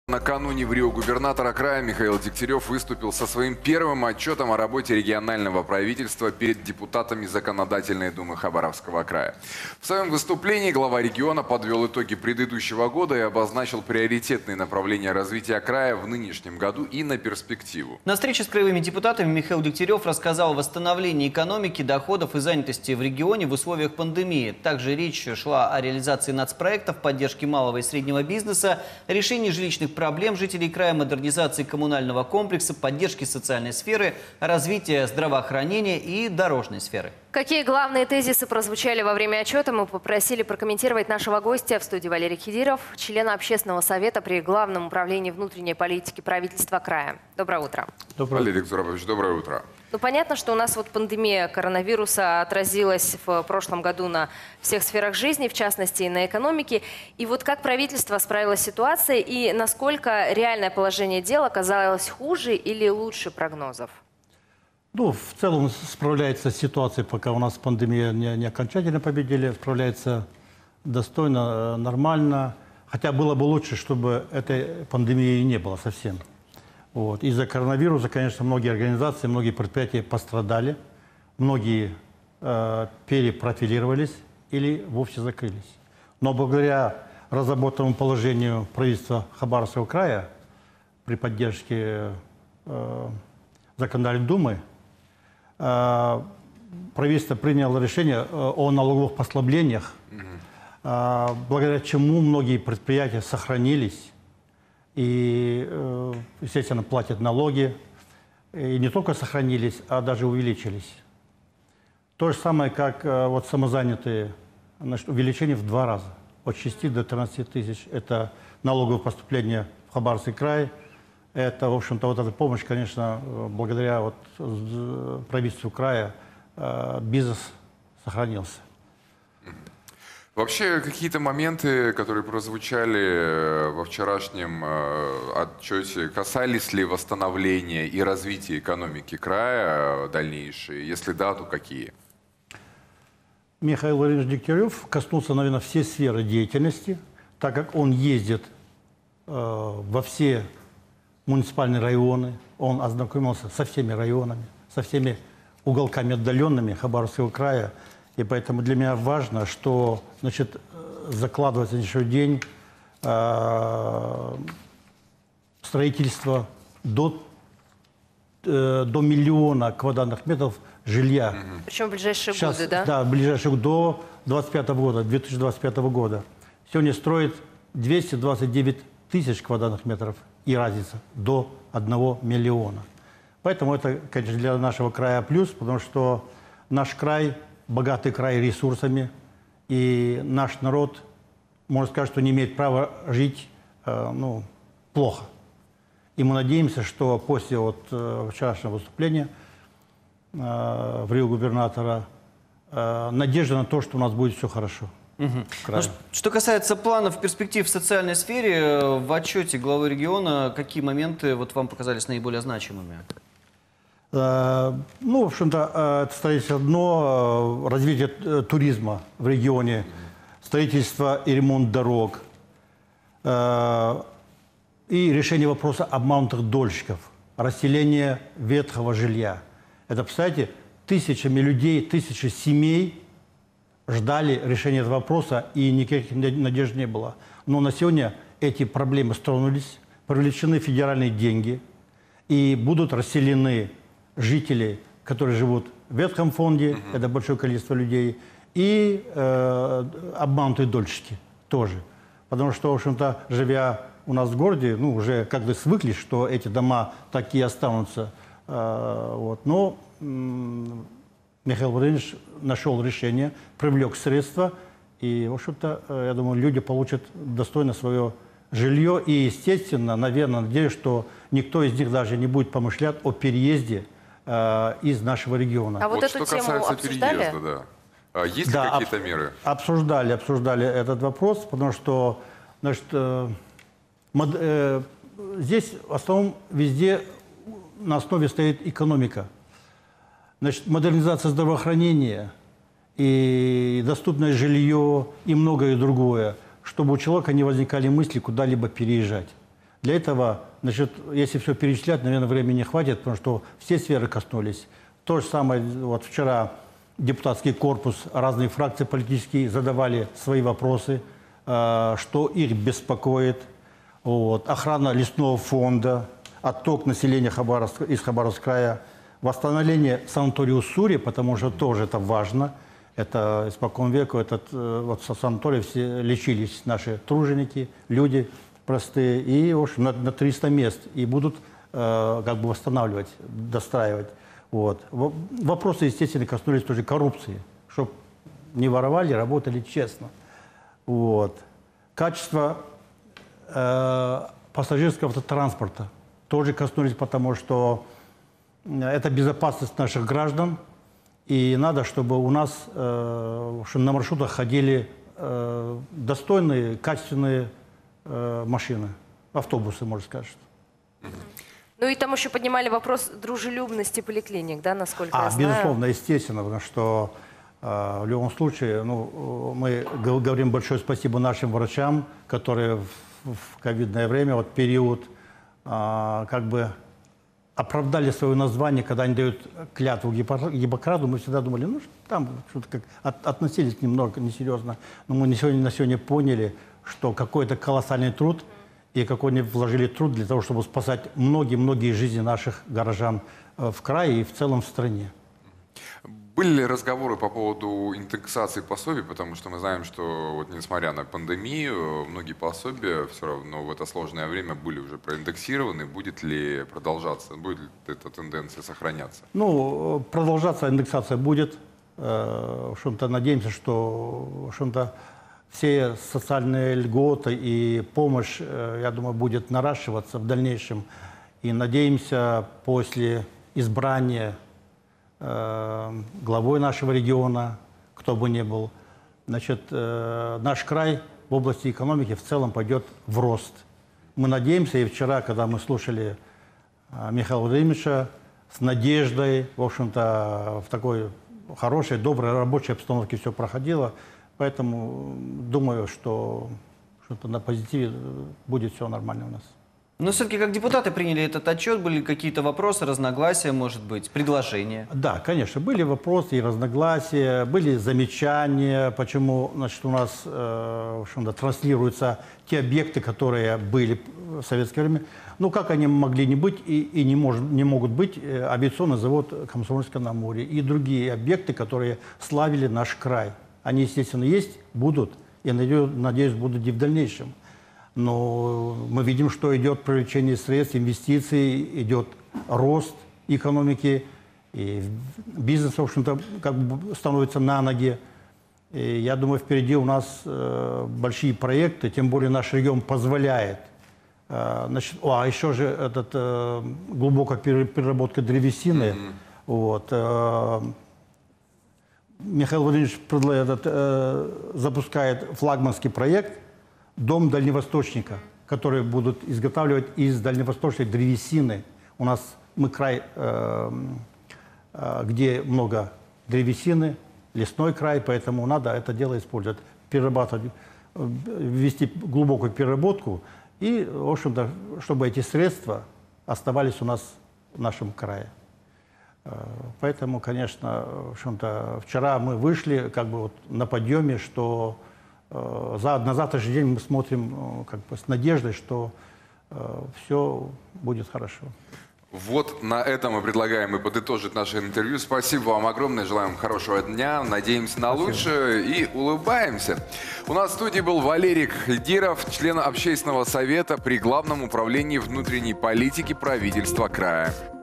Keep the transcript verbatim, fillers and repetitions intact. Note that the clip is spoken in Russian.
Накануне в Рио губернатора края Михаил Дегтярев выступил со своим первым отчетом о работе регионального правительства перед депутатами Законодательной думы Хабаровского края. В своем выступлении глава региона подвел итоги предыдущего года и обозначил приоритетные направления развития края в нынешнем году и на перспективу. На встрече с краевыми депутатами Михаил Дегтярев рассказал о восстановлении экономики, доходов и занятости в регионе в условиях пандемии. Также речь шла о реализации нацпроектов, поддержке малого и среднего бизнеса, решении жилищных проблем жителей края, модернизации коммунального комплекса, поддержки социальной сферы, развития здравоохранения и дорожной сферы. Какие главные тезисы прозвучали во время отчета, мы попросили прокомментировать нашего гостя в студии Валерий Хидиров, члена общественного совета при Главном управлении внутренней политики правительства края. Доброе утро. Доброе. Валерий Зурабович, доброе утро. Ну, понятно, что у нас вот пандемия коронавируса отразилась в прошлом году на всех сферах жизни, в частности и на экономике. И вот как правительство справилось с ситуацией и насколько реальное положение дел оказалось хуже или лучше прогнозов? Ну, в целом справляется с ситуацией, пока у нас пандемия не, не окончательно победили, справляется достойно, нормально. Хотя было бы лучше, чтобы этой пандемии не было совсем. Вот. Из-за коронавируса, конечно, многие организации, многие предприятия пострадали, многие э, перепрофилировались или вовсе закрылись. Но благодаря разработанному положению правительства Хабаровского края при поддержке э, Законодательной думы э, правительство приняло решение о налоговых послаблениях, э, благодаря чему многие предприятия сохранились. И, естественно, платят налоги. И не только сохранились, а даже увеличились. То же самое, как вот самозанятые, значит, увеличение в два раза. От шести до тринадцати тысяч. Это налоговые поступления в Хабаровский край. Это, в общем-то, вот эта помощь, конечно, благодаря вот правительству края бизнес сохранился. Вообще, какие-то моменты, которые прозвучали во вчерашнем отчете, касались ли восстановления и развития экономики края дальнейшие? Если да, то какие? Михаил Владимирович Дегтярев коснулся, наверное, все сферы деятельности, так как он ездит э, во все муниципальные районы, он ознакомился со всеми районами, со всеми уголками отдаленными Хабаровского края. И поэтому для меня важно, что, значит, закладывается на сегодняшний день э, строительство до, э, до миллиона квадратных метров жилья. Причем в ближайшие Сейчас, годы, да? Да, в ближайшие до двадцать пятого года, две тысячи двадцать пятого года. Сегодня строит двести двадцать девять тысяч квадратных метров и разница до одного миллиона. Поэтому это, конечно, для нашего края плюс, потому что наш край богатый край ресурсами, и наш народ, можно сказать, что не имеет права жить э, ну, плохо. И мы надеемся, что после вот, э, вчерашнего выступления э, в Рио губернатора э, надежда на то, что у нас будет все хорошо. Угу. Ну, что касается планов, перспектив в социальной сфере, в отчете главы региона какие моменты вот, вам показались наиболее значимыми? Ну, в общем-то, это строительство одно, развитие туризма в регионе, строительство и ремонт дорог, и решение вопроса обманутых дольщиков, расселение ветхого жилья. Это, представляете, тысячами людей, тысячи семей ждали решения этого вопроса, и никаких надежд не было. Но на сегодня эти проблемы стронулись, привлечены федеральные деньги, и будут расселены жители, которые живут в ветхом фонде, uh-huh. это большое количество людей, и э, обманутые дольщики тоже. Потому что, в общем-то, живя у нас в городе, ну, уже как-то свыклись, что эти дома такие останутся. Э, вот. Но э, Михаил Владимирович нашел решение, привлек средства, и, в общем-то, э, я думаю, люди получат достойно свое жилье. И, естественно, наверное, надеюсь, что никто из них даже не будет помышлять о переезде из нашего региона. А вот, вот эту что тему касается обсуждали? переезда, да. А есть да, ли какие-то об, меры? Обсуждали, обсуждали этот вопрос, потому что, значит, э, мод, э, здесь в основном везде на основе стоит экономика. Значит, модернизация здравоохранения и доступное жилье и многое другое, чтобы у человека не возникали мысли куда-либо переезжать. Для этого, значит, если все перечислять, наверное, времени не хватит, потому что все сферы коснулись. То же самое, вот вчера депутатский корпус, разные фракции политические задавали свои вопросы, э, что их беспокоит. Вот. Охрана лесного фонда, отток населения Хабаровска, из Хабаровского края, восстановление санатория Уссури, потому что тоже это важно. Это испокон веку, этот, вот в санатории все лечились наши труженики, люди простые, и в общем, на, на триста мест, и будут э, как бы восстанавливать, достраивать. Вот. Вопросы, естественно, коснулись тоже коррупции, чтобы не воровали, работали честно. Вот. Качество э, пассажирского транспорта тоже коснулись, потому что это безопасность наших граждан. И надо, чтобы у нас э, чтобы на маршрутах ходили э, достойные, качественные э, машины, автобусы, можно сказать. Ну и там еще поднимали вопрос дружелюбности поликлиник, да, насколько а, я знаю. Безусловно, естественно, потому что э, в любом случае, ну, мы говорим большое спасибо нашим врачам, которые в, в ковидное время, вот период, э, как бы оправдали свое название, когда они дают клятву Гиппократу. Мы всегда думали, ну, там что-то как от, относились немного несерьезно. Но мы на сегодня, на сегодня поняли, что какой-то колоссальный труд, и какой они вложили труд для того, чтобы спасать многие-многие жизни наших горожан в крае и в целом в стране. Были ли разговоры по поводу индексации пособий, потому что мы знаем, что вот несмотря на пандемию, многие пособия все равно в это сложное время были уже проиндексированы. Будет ли продолжаться, будет ли эта тенденция сохраняться? Ну, продолжаться индексация будет. В чем-то надеемся, что в чем-то все социальные льготы и помощь, я думаю, будет наращиваться в дальнейшем. И надеемся, после избрания главой нашего региона, кто бы ни был, значит, наш край в области экономики в целом пойдет в рост. Мы надеемся, и вчера, когда мы слушали Михаила Владимировича, с надеждой, в общем-то, в такой хорошей, доброй рабочей обстановке все проходило, поэтому думаю, что что-то на позитиве будет все нормально у нас. Но все-таки как депутаты приняли этот отчет, были какие-то вопросы, разногласия, может быть, предложения? Да, конечно, были вопросы и разногласия, были замечания, почему, значит, у нас э, в общем-то, транслируются те объекты, которые были в советское время. Ну, как они могли не быть и, и не, может, не могут быть э, авиационный завод Комсомольска на Амуре и другие объекты, которые славили наш край. Они, естественно, есть, будут, и, надеюсь, будут и в дальнейшем. Но мы видим, что идет привлечение средств, инвестиций, идет рост экономики, и бизнес, в общем-то, как бы становится на ноги. И я думаю, впереди у нас э, большие проекты, тем более наш регион позволяет. Э, значит, а еще же этот, э, глубокая переработка древесины. Mm-hmm. Вот, э, Михаил Владимирович этот, э, запускает флагманский проект «Дом дальневосточника», которые будут изготавливать из дальневосточной древесины. У нас мы край, э, э, где много древесины, лесной край, поэтому надо это дело использовать, перерабатывать, ввести глубокую переработку и, в общем-то, чтобы эти средства оставались у нас в нашем крае. Поэтому, конечно, в общем-то, вчера мы вышли как бы вот на подъеме, что За, на завтрашний день мы смотрим как бы с надеждой, что э, все будет хорошо. Вот на этом мы предлагаем и подытожить наше интервью. Спасибо вам огромное, желаем хорошего дня, надеемся на Спасибо. лучшее и улыбаемся. У нас в студии был Валерий Хидиров, член общественного совета при Главном управлении внутренней политики правительства края.